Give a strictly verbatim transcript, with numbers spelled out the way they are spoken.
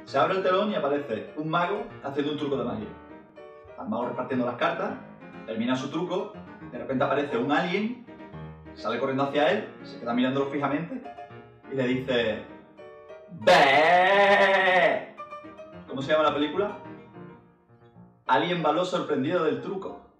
Se abre el telón y aparece un mago haciendo un truco de magia. El mago repartiendo las cartas, termina su truco, de repente aparece un alien, sale corriendo hacia él, se queda mirándolo fijamente y le dice... ¡Bé! ¿Cómo se llama la película? Alien Baló sorprendido del truco.